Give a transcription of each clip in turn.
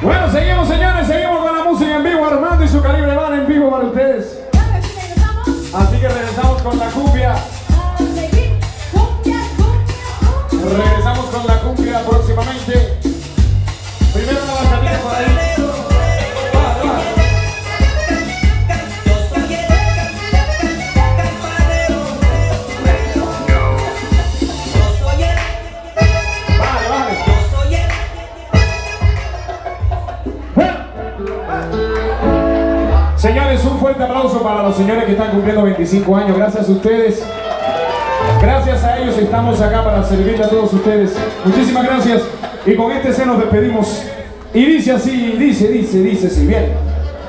Bueno, seguimos, señores, seguimos con la música en vivo. Armando y su Calibre van en vivo para ustedes. Así que regresamos con la cumbia. Regresamos con la cumbia próximamente. Primero una bacanita por ahí. Señores, un fuerte aplauso para los señores que están cumpliendo 25 años. Gracias a ustedes. Gracias a ellos estamos acá para servirle a todos ustedes. Muchísimas gracias. Y con este se nos despedimos. Y dice así, dice así. Bien.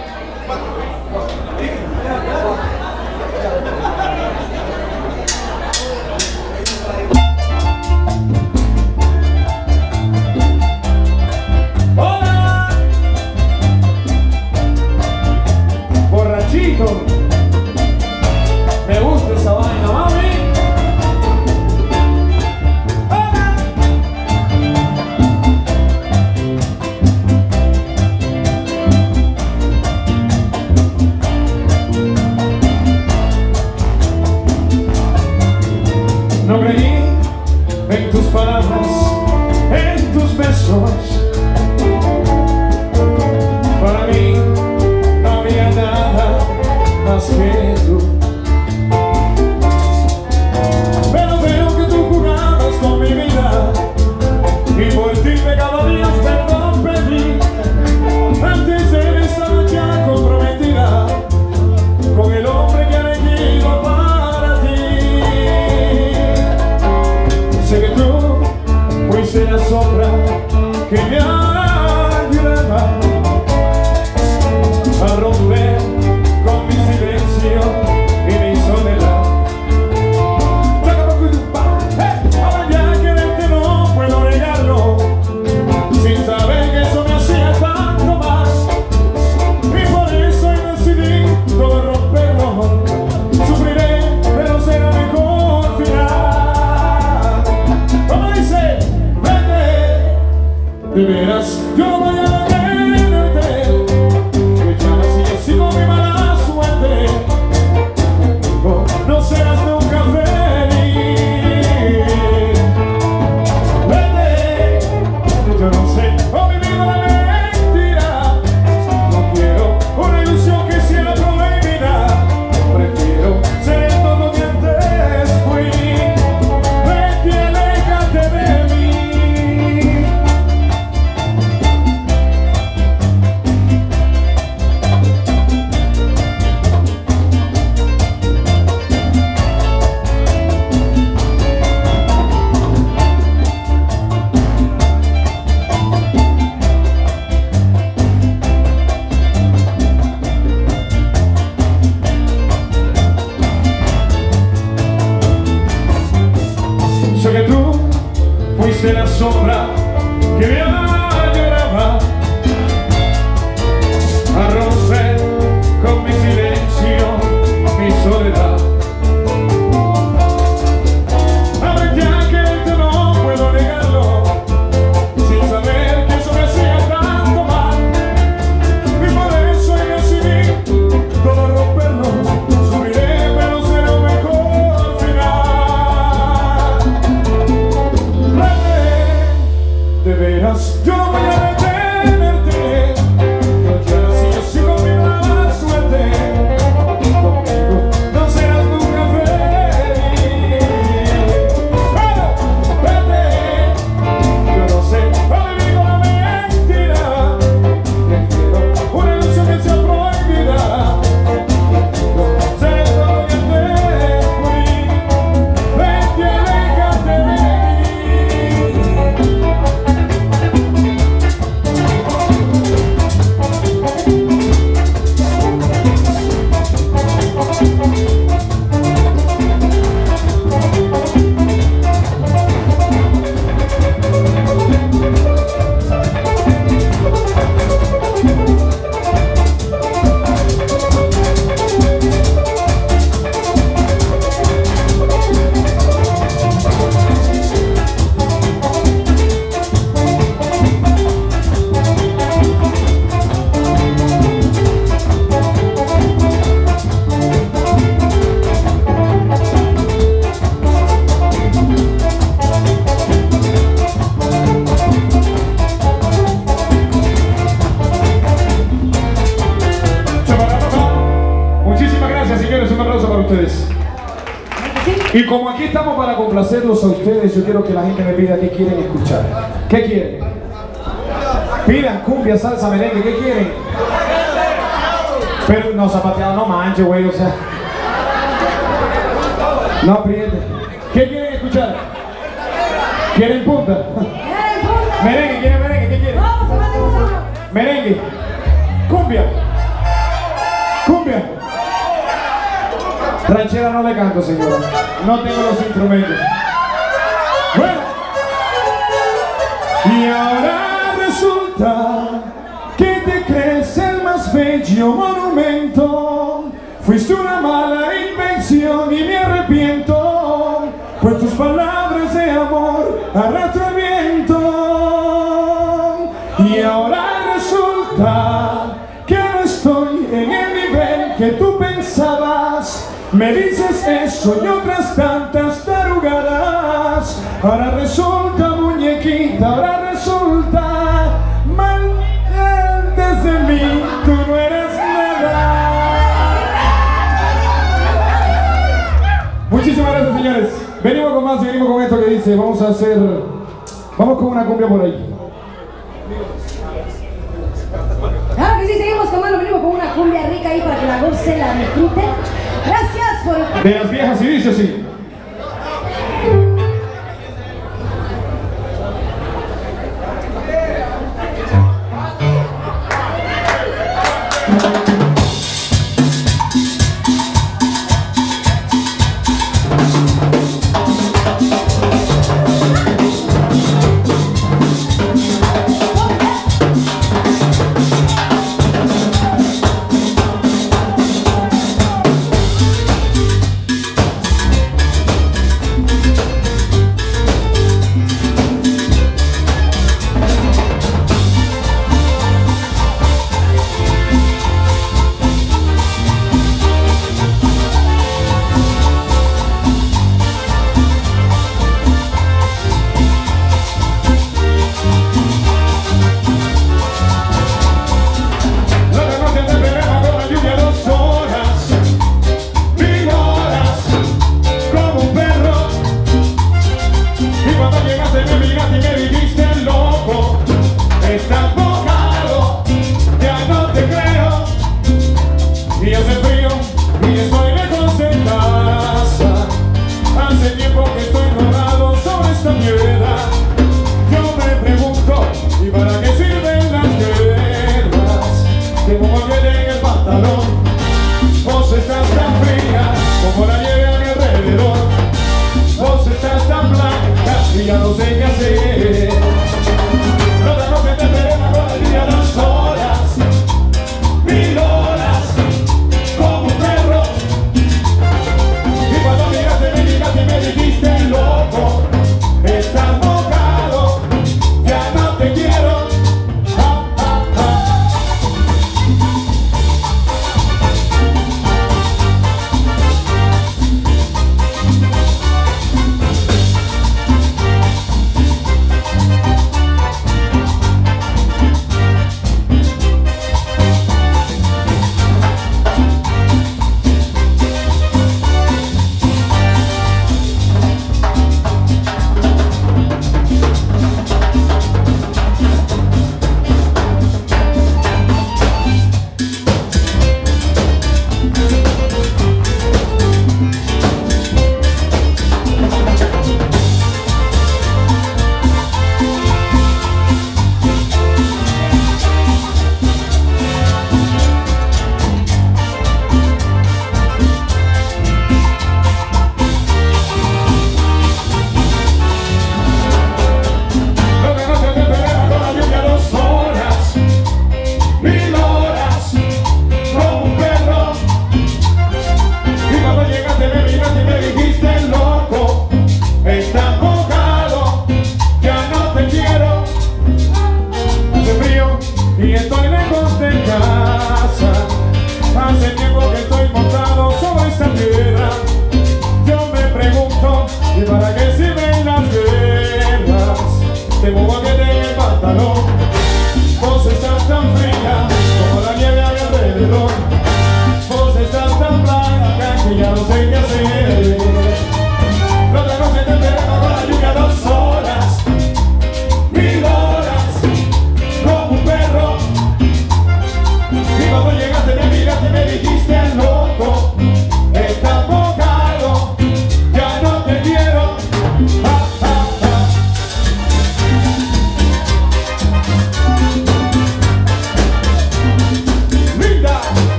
¡Hola! Borrachito. Me gusta esa vaina, mami. No creí en tus palabras, en tus besos. Para mí no había nada más que tú. Pero veo que tú jugabas con mi vida y por ti cada día perdón pedí. Antes de él estaba ya comprometida con el hombre que ha elegido para ti. Sé que tú fuiste la sombra que me ayudaba a romper con mi silencio y mi soledad. Ahora ya quererte no puedo negarlo, sin saber que eso me hacía tanto mal. Y por eso hoy decidí todo romperlo. Sufriré, pero será mejor final. Como dice, vete, de veras yo no voy a tenerte. Que ya nací así con mi mala suerte. Conmigo no serás nunca feliz. Vete, yo no sé, oh mi vida la mentira. No quiero una ilusión que sea prohibida. Prefiero ser todo lo que antes fui. Vete y aléjate de mí. Sé que tú fuiste la sombra que me ayudaba a romper con mi silencio, mi soledad. Ahora ya que no puedo negarlo, sin saber que eso me hacía tanto mal. Y por eso hoy decidí todo romperlo. Sufriré, pero será un mejor final. De veras, yo no voy a detenerte. Yo ya nací así con mi mala suerte. Conmigo no serás nunca feliz. Pero, vete, yo no sé, no vivir con la mentira. Prefiero una ilusión que sea prohibida. Prefiero ser todo lo que antes fui. Vete y aléjate de mí. Y como aquí estamos para complacerlos a ustedes, yo quiero que la gente me pida qué quieren escuchar. ¿Qué quieren? Pidan cumbia, salsa, merengue, ¿qué quieren? Pero no, zapateado, no manches, güey, o sea. No apriete. ¿Qué quieren escuchar? ¿Quieren punta? Merengue, ¿quieren merengue? ¿Qué quieren? Merengue. Cumbia. Cumbia. Ranchera no le canto, señora. No tengo los instrumentos. Bueno. Y ahora resulta que te crees el más bello monumento. Fuiste una mala invención y me arrepiento, pues tus palabras de amor arrastra el viento. Y ahora resulta que no estoy en el nivel que tú pensabas. Me dices eso y otras tantas tarugadas. Ahora resulta, muñequita, ahora resulta mal desde mí, tú no eres nada. Muchísimas gracias, señores. Venimos con más y venimos con esto que dice, vamos con una cumbia por ahí. Claro que sí, seguimos tomando, venimos con una cumbia rica ahí para que la goce, la disfrute. Gracias por... De las viejas, y dice así.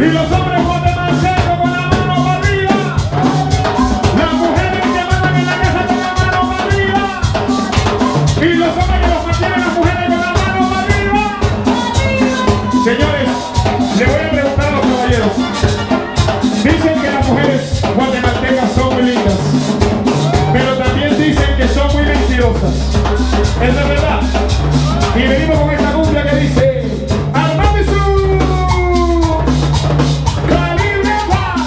Y los hombres guatemaltecos con la mano para arriba. Las mujeres que mandan en la casa con la mano para arriba. Y los hombres que los mantienen las mujeres con la mano para arriba. Señores, le voy a preguntar a los caballeros. Dicen que las mujeres guatemaltecas son muy lindas, pero también dicen que son muy mentirosas. ¿Es la verdad? Y venimos con esta cumbia que dice Armando y su Calibre Paz.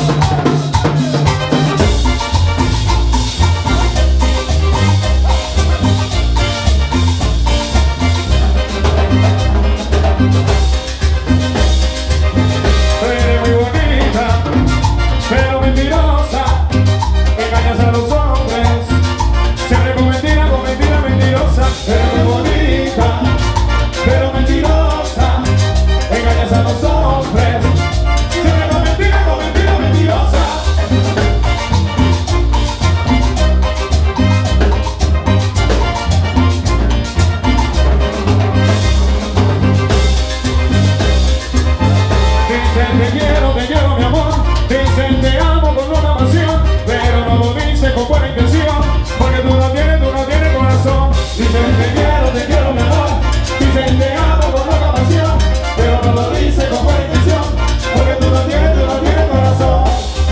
Eres muy bonita, pero mentirosa, engañas a los hombres, siempre con mentira, mentirosa. Eres muy bonita, pero mentirosa, engañas a los hombres, siempre con mentira, mentirosa. Dicen te quiero mi amor, dicen te amo con una pasión, pero no lo dicen con buena intención, porque tú no tienes corazón. Dicen te quiero mi amor, dicen te amo con una pasión, pero no lo dicen con buena intención, porque tú no tienes corazón.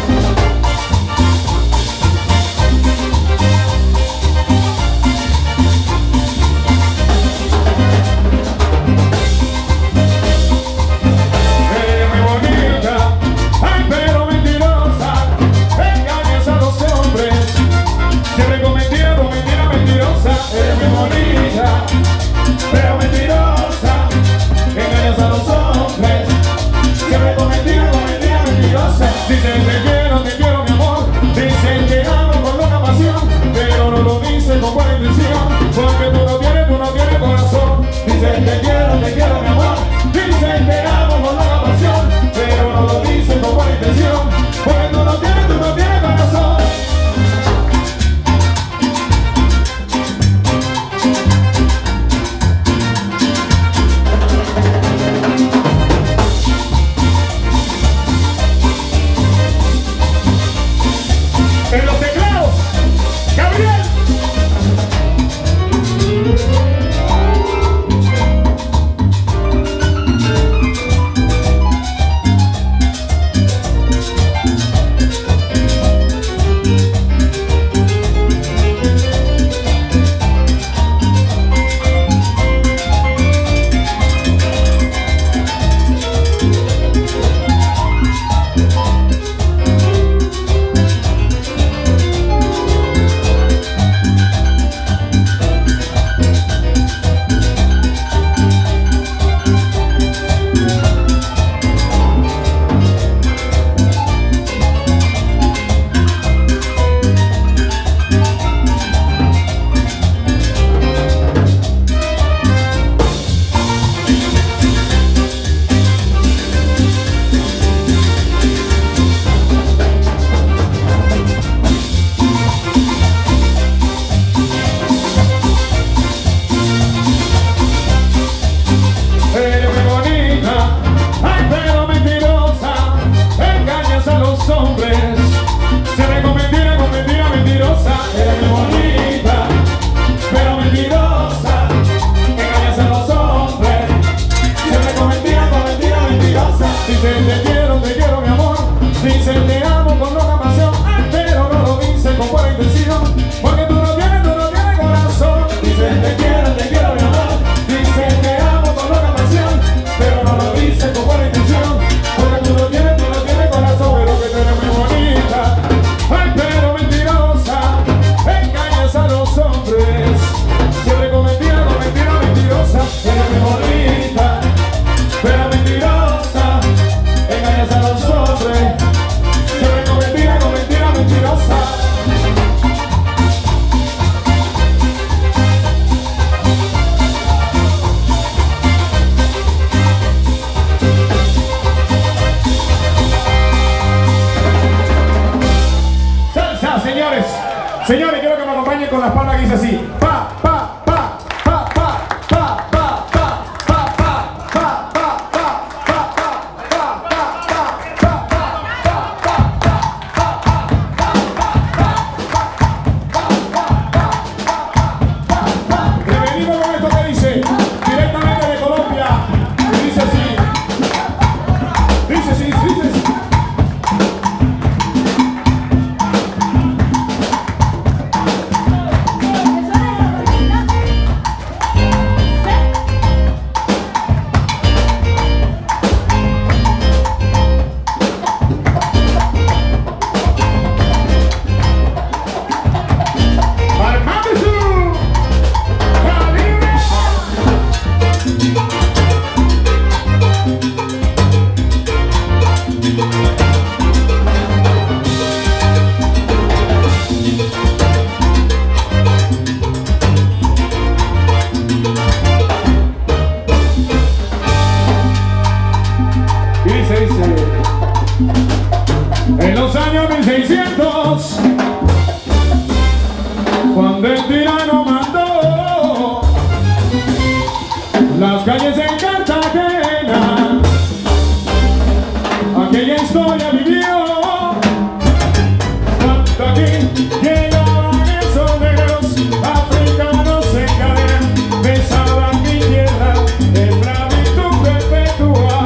Eres muy bonita, ay pero mentirosa, engañas a los hombres, siempre con mentira, mentirosa. Eres muy bonita, pero mentirosa, engañas a los hombres, siempre con mentira, mentirosa. Dicen te quiero mi amor, dicen te amo con loca pasión, pero no lo dicen con buena intención, porque tú no tienes corazón. Dicen te quiero mi amor, dicen te amo con loca pasión, pero no lo dicen con buena intención, porque tú no tienes corazón. En los teclados, Gabriel. Señores, quiero que me acompañen con las palmas que dice así. Pa, pa, pa, pa, pa, pa, pa, pa, pa, pa, pa, pa, pa, pa, pa, pa, pa, pa. En los años 1600, cuando el tirano